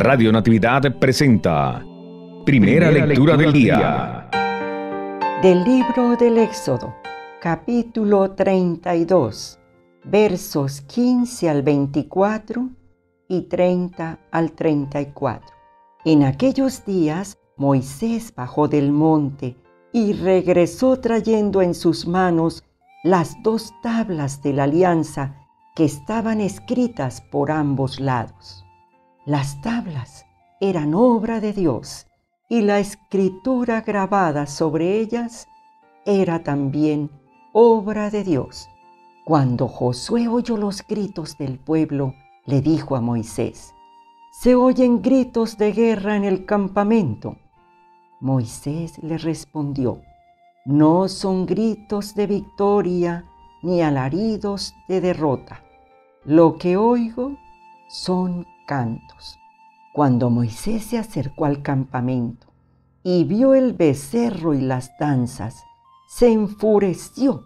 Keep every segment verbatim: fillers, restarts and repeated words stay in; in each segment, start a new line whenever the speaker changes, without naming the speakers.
Radio Natividad presenta Primera, Primera lectura, lectura del día.
Del libro del Éxodo, capítulo treinta y dos, versos quince al veinticuatro y treinta al treinta y cuatro. En aquellos días Moisés bajó del monte y regresó trayendo en sus manos las dos tablas de la alianza que estaban escritas por ambos lados. Las tablas eran obra de Dios y la escritura grabada sobre ellas era también obra de Dios. Cuando Josué oyó los gritos del pueblo, le dijo a Moisés: «Se oyen gritos de guerra en el campamento». Moisés le respondió: «No son gritos de victoria ni alaridos de derrota. Lo que oigo son cantos». Cuando Moisés se acercó al campamento y vio el becerro y las danzas, se enfureció,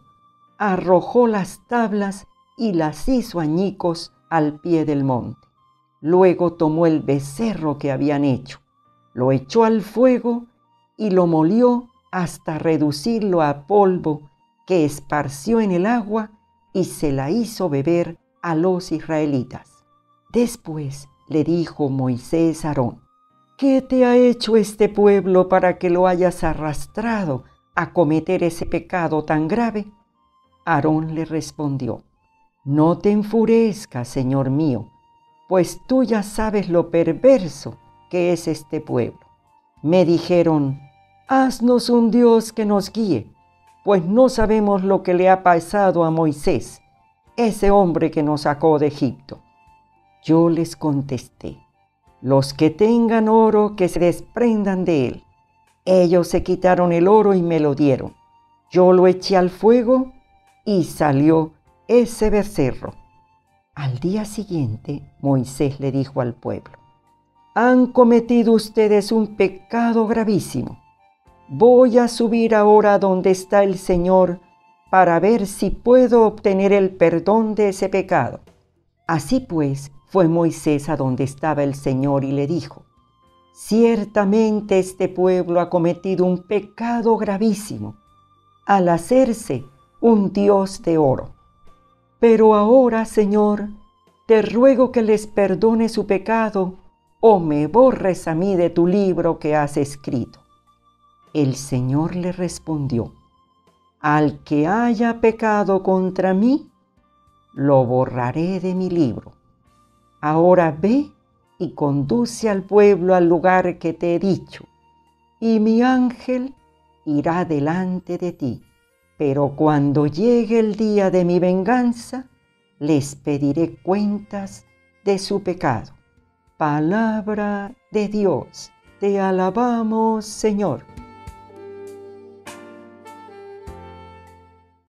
arrojó las tablas y las hizo añicos al pie del monte. Luego tomó el becerro que habían hecho, lo echó al fuego y lo molió hasta reducirlo a polvo, que esparció en el agua y se la hizo beber a los israelitas. Después le dijo Moisés a Aarón: «¿Qué te ha hecho este pueblo para que lo hayas arrastrado a cometer ese pecado tan grave?» Aarón le respondió: «No te enfurezcas, Señor mío, pues tú ya sabes lo perverso que es este pueblo. Me dijeron: haznos un Dios que nos guíe, pues no sabemos lo que le ha pasado a Moisés, ese hombre que nos sacó de Egipto». Yo les contesté: «Los que tengan oro, que se desprendan de él». Ellos se quitaron el oro y me lo dieron. Yo lo eché al fuego y salió ese becerro. Al día siguiente, Moisés le dijo al pueblo: «Han cometido ustedes un pecado gravísimo. Voy a subir ahora donde está el Señor para ver si puedo obtener el perdón de ese pecado». Así pues, fue Moisés a donde estaba el Señor y le dijo: «Ciertamente este pueblo ha cometido un pecado gravísimo al hacerse un Dios de oro. Pero ahora, Señor, te ruego que les perdone su pecado o me borres a mí de tu libro que has escrito». El Señor le respondió: «Al que haya pecado contra mí, lo borraré de mi libro. Ahora ve y conduce al pueblo al lugar que te he dicho, y mi ángel irá delante de ti. Pero cuando llegue el día de mi venganza, les pediré cuentas de su pecado». Palabra de Dios. Te alabamos, Señor.